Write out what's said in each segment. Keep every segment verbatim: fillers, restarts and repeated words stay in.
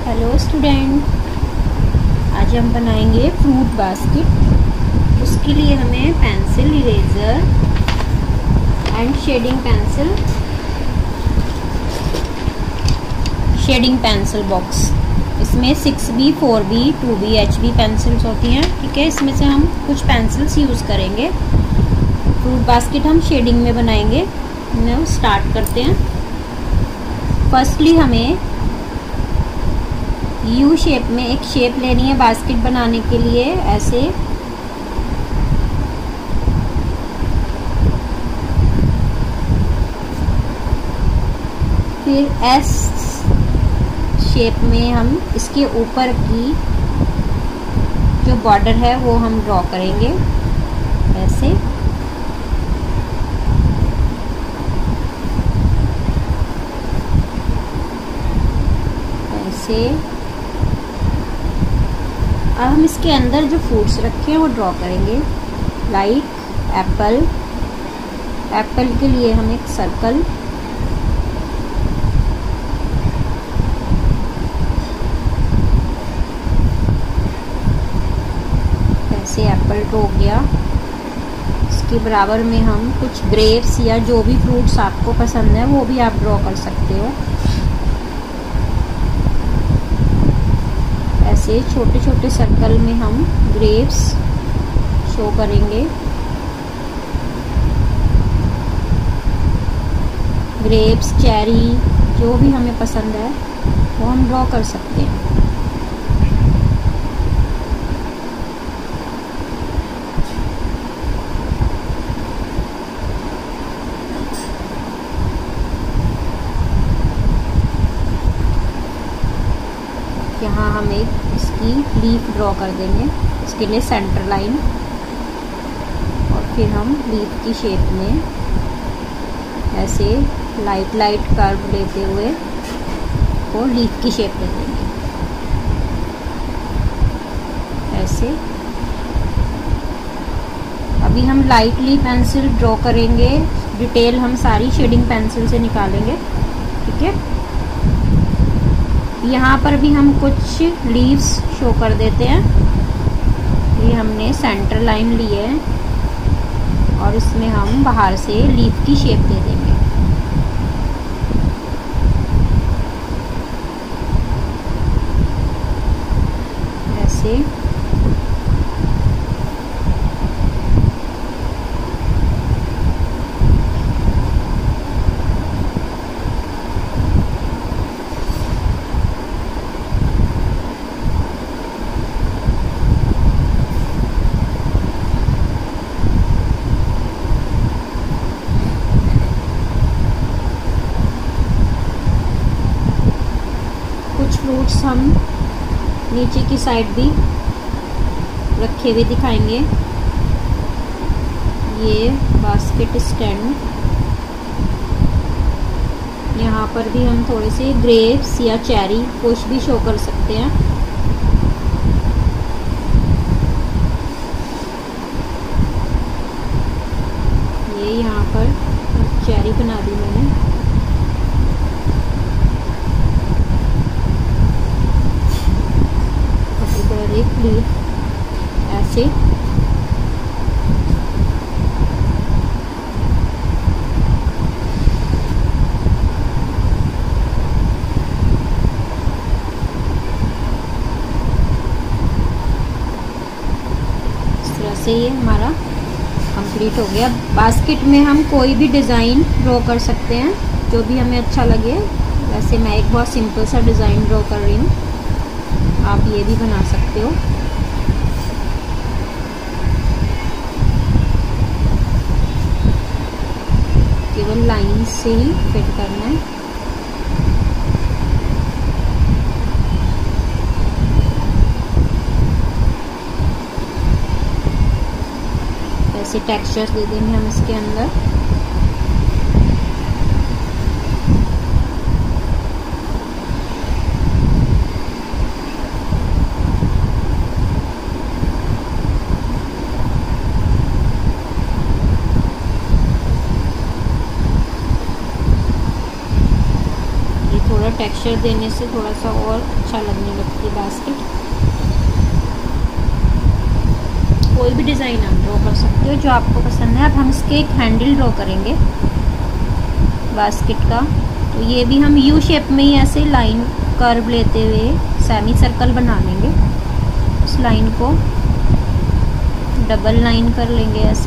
Hello student, आज हम बनाएंगे फ्रूट बास्केट। उसके लिए हमें pencil, eraser and shading pencil, shading pencil box. इसमें six B, four B, two B, H B pencils होती हैं। ठीक है, इसमें से हम कुछ पेंसिल्स यूज़ करेंगे। फ्रूट बास्केट हम शेडिंग में बनाएंगे। हम स्टार्ट करते हैं। फर्स्टली हमें यू शेप में एक शेप लेनी है बास्केट बनाने के लिए, ऐसे। फिर एस शेप में हम इसके ऊपर की जो बॉर्डर है वो हम ड्रॉ करेंगे, ऐसे। ऐसे अब हम इसके अंदर जो फ्रूट्स रखे हैं वो ड्रॉ करेंगे, लाइक एप्पल। एप्पल के लिए हम एक सर्कल, ऐसे एप्पल ड्रॉ हो गया। इसके बराबर में हम कुछ ग्रेप्स या जो भी फ्रूट्स आपको पसंद है वो भी आप ड्रॉ कर सकते हो। ऐसे छोटे छोटे सर्कल में हम ग्रेप्स शो करेंगे। ग्रेप्स, चेरी, जो भी हमें पसंद है वो हम ड्रॉ कर सकते हैं। यहाँ हम एक इसकी लीफ ड्रॉ कर देंगे, इसके लिए सेंटर लाइन। और फिर हम लीफ की शेप में ऐसे लाइट लाइट कर्व लेते हुए वो लीफ की शेप दे देंगे, ऐसे। अभी हम लाइटली पेंसिल ड्रॉ करेंगे, डिटेल हम सारी शेडिंग पेंसिल से निकालेंगे। ठीक है, यहाँ पर भी हम कुछ लीव्स शो कर देते हैं। ये हमने सेंटर लाइन ली है और इसमें हम बाहर से लीफ की शेप दे देंगे, ऐसे। फ्रूट्स हम नीचे की साइड भी रखे हुए दिखाएंगे। ये बास्केट स्टैंड, यहाँ पर भी हम थोड़े से ग्रेप्स या चेरी कुछ भी शो कर सकते हैं। ये यहाँ पर चेरी बना दी मैंने। एक लीफ ऐसे। इस तरह से ये हमारा कंप्लीट हो गया। बास्केट में हम कोई भी डिज़ाइन ड्रॉ कर सकते हैं, जो भी हमें अच्छा लगे। वैसे मैं एक बहुत सिंपल सा डिज़ाइन ड्रॉ कर रही हूँ, आप ये भी बना सकते हो। केवल लाइन से ही फिट करना है। ऐसे टेक्सचर्स दे देंगे हम इसके अंदर। टेक्सचर देने से थोड़ा सा और अच्छा लगने लगती है बास्केट। कोई भी डिज़ाइन आप ड्रॉ कर सकते हो जो आपको पसंद है। अब हम इसके एक हैंडल ड्रॉ करेंगे बास्केट का। तो ये भी हम यू शेप में ही ऐसे लाइन कर्व लेते हुए सेमी सर्कल बना लेंगे। उस लाइन को डबल लाइन कर लेंगे ऐसे।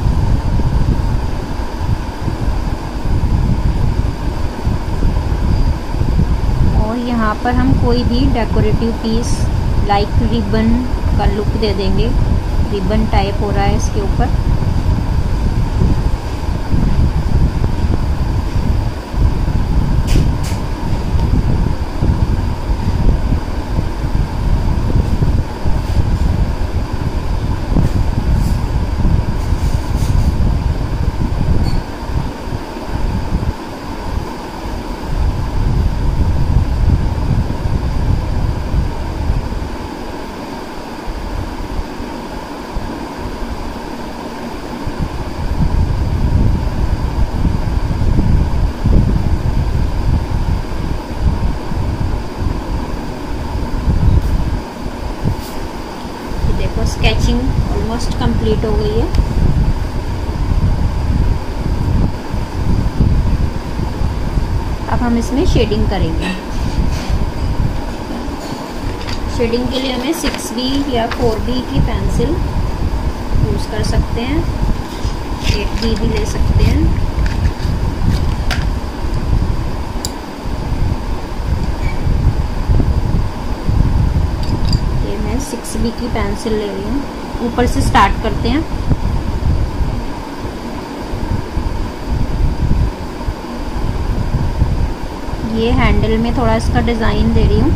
और यहाँ पर हम कोई भी डेकोरेटिव पीस लाइक रिबन का लुक दे देंगे। रिबन टाइप हो रहा है इसके ऊपर। स्केचिंग ऑलमोस्ट कंप्लीट हो गई है। अब हम इसमें शेडिंग करेंगे। शेडिंग के लिए हमें सिक्स बी या फोर बी की पेंसिल यूज़ कर सकते हैं, एट बी भी ले सकते हैं। सिक्स बी की पेंसिल ले रही हूँ। ऊपर से स्टार्ट करते हैं। ये हैंडल में थोड़ा इसका डिज़ाइन दे रही हूँ।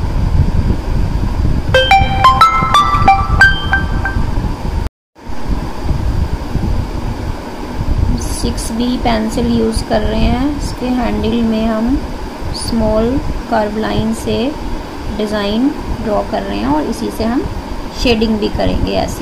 सिक्स बी पेंसिल यूज़ कर रहे हैं। इसके हैंडल में हम स्मॉल कर्व लाइन से डिज़ाइन ड्रॉ कर रहे हैं और इसी से हम शेडिंग भी करेंगे ऐसे।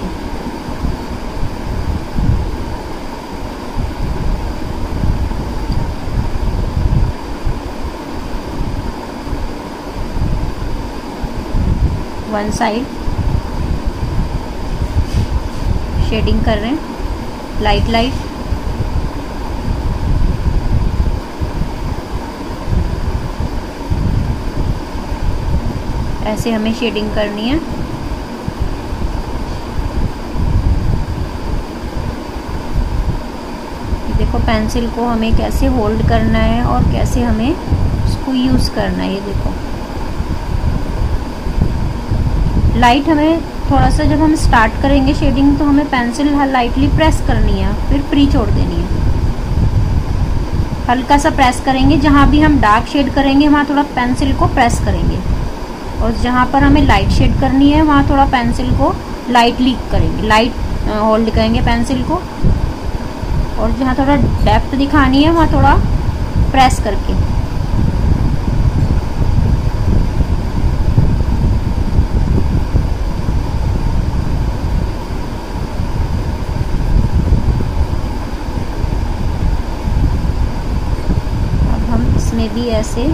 वन साइड शेडिंग कर रहे हैं लाइट लाइट। ऐसे हमें शेडिंग करनी है। देखो पेंसिल को हमें कैसे होल्ड करना है और कैसे हमें उसको यूज़ करना है। ये देखो लाइट हमें थोड़ा सा, जब हम स्टार्ट करेंगे शेडिंग तो हमें पेंसिल लाइटली प्रेस करनी है, फिर फ्री छोड़ देनी है। हल्का सा प्रेस करेंगे। जहाँ भी हम डार्क शेड करेंगे वहाँ थोड़ा पेंसिल को प्रेस करेंगे, और जहाँ पर हमें लाइट शेड करनी है वहाँ थोड़ा पेंसिल को लाइटली करेंगे, लाइट होल्ड करेंगे पेंसिल को। और जहाँ थोड़ा डेप्थ दिखानी है वहाँ थोड़ा प्रेस करके। अब हम इसमें भी ऐसे,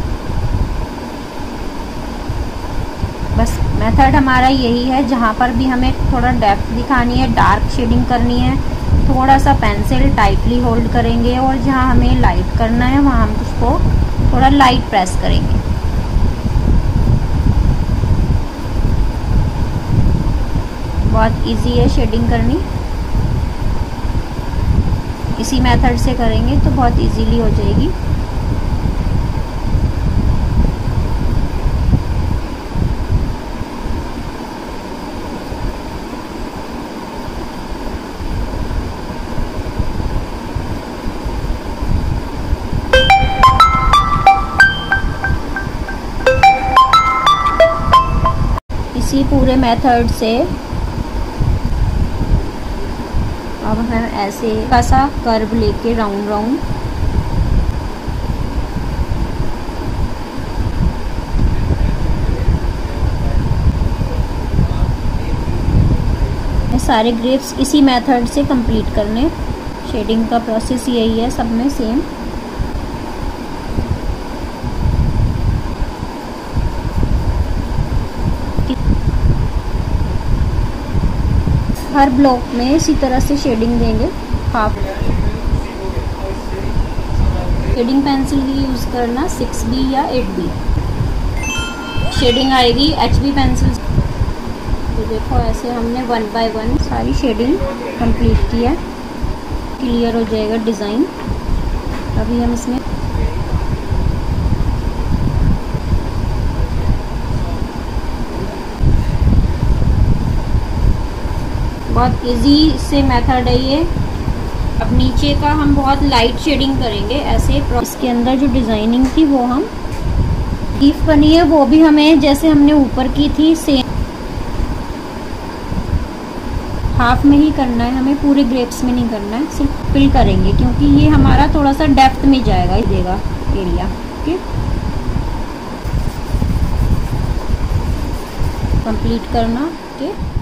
बस मेथड हमारा यही है। जहाँ पर भी हमें थोड़ा डेप्थ दिखानी है, डार्क शेडिंग करनी है, थोड़ा सा पेंसिल टाइटली होल्ड करेंगे, और जहाँ हमें लाइट करना है वहाँ हम उसको थोड़ा लाइट प्रेस करेंगे। बहुत इजी है शेडिंग करनी। इसी मेथड से करेंगे तो बहुत इजीली हो जाएगी। इसी पूरे मेथड से अब हम ऐसे ऐसा कर्व लेके राउंड राउंड सारे ग्रेप्स इसी मेथड से कंप्लीट करने। शेडिंग का प्रोसेस यही है सब में सेम। हर ब्लॉक में इसी तरह से शेडिंग देंगे। हाफ शेडिंग पेंसिल ही यूज़ करना, सिक्स बी या एट बी शेडिंग आएगी एच बी पेंसिल। तो देखो ऐसे हमने वन बाय वन सारी शेडिंग कंप्लीट की है, क्लियर हो जाएगा डिज़ाइन। अभी हम इसमें बहुत इजी से मेथड है ये। अब नीचे का हम बहुत लाइट शेडिंग करेंगे ऐसे। इसके अंदर जो डिज़ाइनिंग थी वो हम लीफ बनी है वो भी हमें जैसे हमने ऊपर की थी सेम हाफ में ही करना है, हमें पूरे ग्रेप्स में नहीं करना है, सिर्फ फिल करेंगे क्योंकि ये हमारा थोड़ा सा डेप्थ में जाएगा, ये देगा एरिया। ओके, कंप्लीट करना। ओके।